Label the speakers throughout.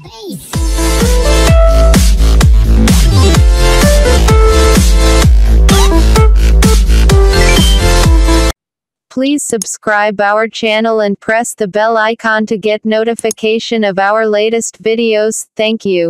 Speaker 1: Please subscribe our channel and press the bell icon to get notification of our latest videos. Thank you.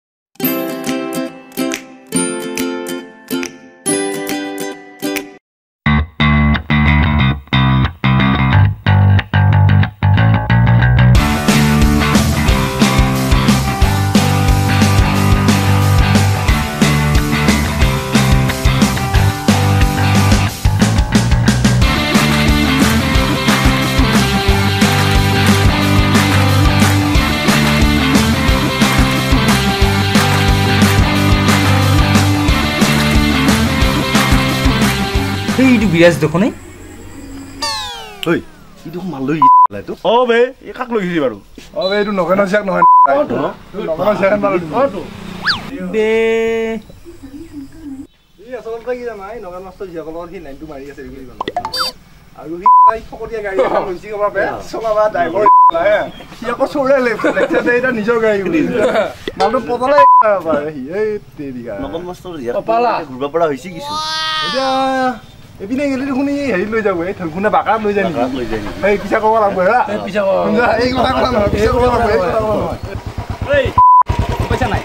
Speaker 2: এইটো বিৰাজ দেখোন
Speaker 3: ঐ ইটো মালই লাইটো
Speaker 4: ও বে এই কাক লৈ গিছি বাৰু
Speaker 3: ও বে ইটো নগেন চাক নহয় অটো নগেন চাক মাল অটো
Speaker 2: বে
Speaker 3: ই আসল কি জানাই নগেন মাস্টার জিয়াকলৰ কি লাইনটো মাৰি আছে ৰি কৰিব আৰু হি লাইক ফকৰিয়া গাড়ী এখন লৈছি কবা বে চলাবা ড্ৰাইভাৰ লাহে সি আকৌ চৰে লেফট লেফট এটা নিজৰ গাড়ী বুলি মালটো পতলে পারে হি এই তেৰিগা
Speaker 4: নগন মাস্টাৰ ইয়াত ঘুৰবা পৰা হৈছে কিছু
Speaker 3: এতিয়া এপিনে গেলি শুনি হেৰি লৈ যাব এই থলখুনা বাকা লৈ যায় নেকি
Speaker 4: লৈ যায়
Speaker 3: এই পিছা কব লাগব হেৰা
Speaker 2: এই পিছা কব
Speaker 3: এই কথা কথা নহয় পিছা কব লাগব এই কথা নহয়
Speaker 2: এই পইচা নাই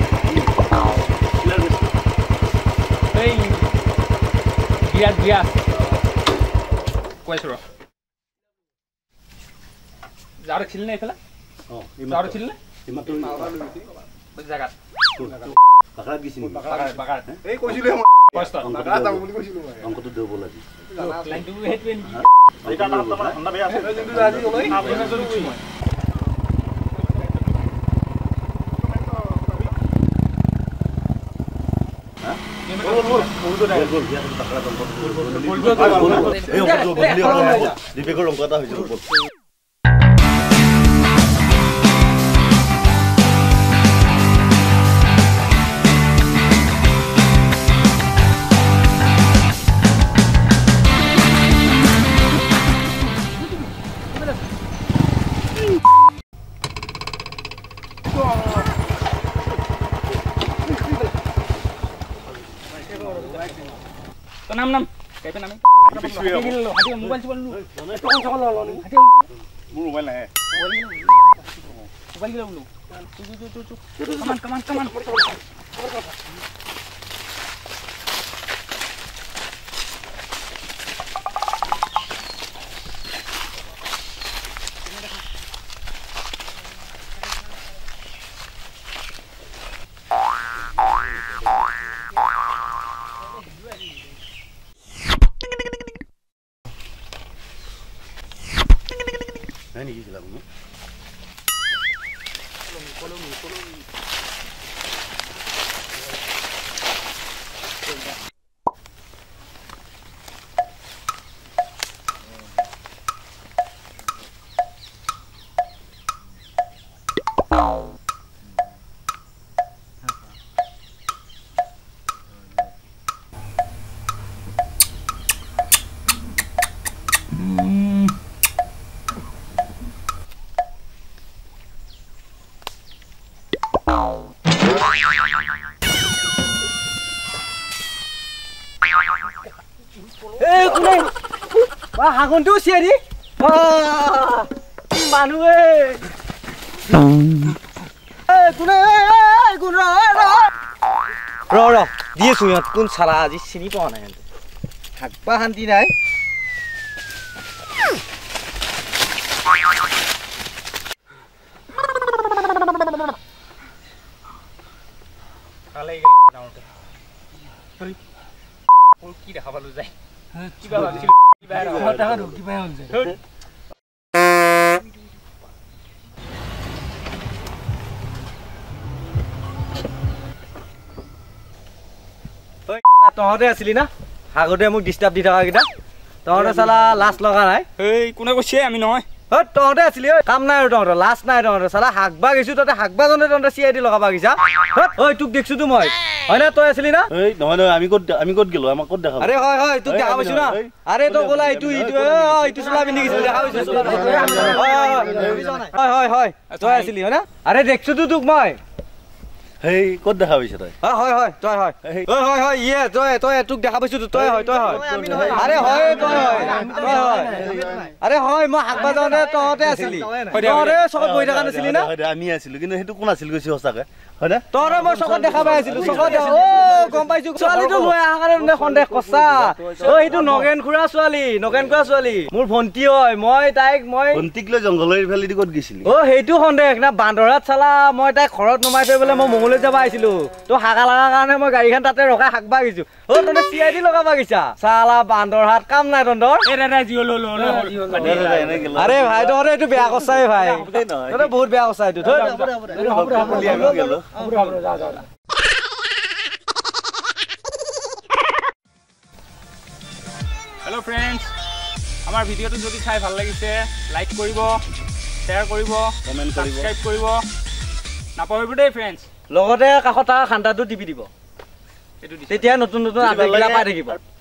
Speaker 2: এই বিয়া কৈছো ৰ যাৰ ছিল নাই ফেলা যাৰ ছিল না
Speaker 4: ইমাটো
Speaker 2: জাগাত
Speaker 4: বাকাত গিছি
Speaker 2: বাকাত
Speaker 3: এই কৈছিলে
Speaker 2: কষ্ট
Speaker 3: বাকা যাব বুলি কৈছিলো মই
Speaker 4: অংকটো দেব লাগি
Speaker 2: লাইনটো হেতৱে নেকি
Speaker 4: এটা নাম তোমাৰ ঠাণ্ডা বেয়া আছে
Speaker 3: কিন্তু ৰাজি গলৈ
Speaker 2: আপোনাৰ যদি মই
Speaker 4: দিবেকৰ অংক এটা হৈছে
Speaker 2: নাম নাম কাইপে নামে হাতি মোবাইল চোবাইল লো হাতি
Speaker 4: মোৰ মোবাইল নাই
Speaker 2: মোবাইল গিলা লো কামান
Speaker 4: নাই নেকি ছিল কোনো
Speaker 5: এই কোনে বা হাগনটো চিয়াৰি মানুহে এই কোনে এই কোন ৰ দি আছো ইয়াত কোন চালা আজি চিনি পোৱা নাই থাকবা শান্তি নাই
Speaker 2: কালে গেল ডাউনতে কি দেখা পালো যায় কিবা ভাবিছিল কিবা টাকা ঢুকি পাই হল যায়
Speaker 5: তহঁতে আছিলি না আগতে মোক ডিস্টার্ব দি থকা কিটা তহঁতে চালা লাজ লগা নাই
Speaker 2: এই কোনে কৈছে আমি নহয়
Speaker 5: তহঁতে আছিলি কাম নাই আৰু তহঁতৰ লাজ নাই তহঁতৰ চালা হাকবা গৈছো তহঁতে হাকবা জনে তহঁতে চিআইডি লগাবা গৈছা ঐ তোক দেখছো তো মই হয় না তই আছিলি না
Speaker 4: এই নহয় নহয় আমি ক'ত গেলো আমাক ক'ত দেখা
Speaker 5: আরে হয় হয় তোক দেখা পাইছো না আরে তো গোলা ইটু চোলা পিন্ধি গিছিল দেখা পাইছো হয় হয় হয় তই আছিলি হয় না আরে দেখছো তো তোক মই
Speaker 4: হেই ক'ত দেখা পাইছ তই
Speaker 5: হয় হয় তই হয় হয় হয় ইয়ে তই তোক দেখা পাইছো তই হয় আরে হয় তই হয় আরে হয় মই হাকবা যাওঁতে তহঁতে আছিলি তহঁতে চকত বহি থকা নাছিলি না
Speaker 4: আমি আছিলো কিন্তু সেইটো কোন আছিল কৈছে সঁচাকে হয় না
Speaker 5: তহঁতে মই চকত দেখা পাই আছিলো চকত গম পাইছো ছোৱালীটো লৈ অহা কাৰণে সন্দেহ কছা সেইটো নগেন খুৰা ছোৱালী মোৰ ভণ্টি হয় মই
Speaker 4: ভণ্টিক লৈ জংঘলৰ ইফালেদি ক'ত গৈছিলি
Speaker 5: সেইটো সন্দেহ না বান্দৰাত চালা মই তাইক ঘৰত নমাই থৈ পেলাই মই মঙলৈ যাব আহিছিলো তো হাকা লগা কাৰণে মই গাড়ীখন তাতে ৰখাই হাকবা গৈছো তহঁতে CID লগাবা গৈছা চালা বান্দৰহাট কাম নাই তহঁতৰ আৰে ভাই তহঁতে এইটো বেয়া কছাই ভাই তহঁতে বহুত বেয়া কছা এইটো
Speaker 2: হেল্ল' ফ্ৰেণ্ডছ আমাৰ ভিডিঅ'টো যদি চাই ভাল লাগিছে লাইক কৰিব শ্বেয়াৰ কৰিব
Speaker 4: কমেণ্ট কৰিব
Speaker 2: ছাবস্ক্ৰাইব কৰিব নাপাহৰিব দেই ফ্ৰেণ্ডছ
Speaker 5: লগতে কাষত খান্দাটো টিপি দিব তেতিয়া নতুন আপডেটবিলাক পাই থাকিব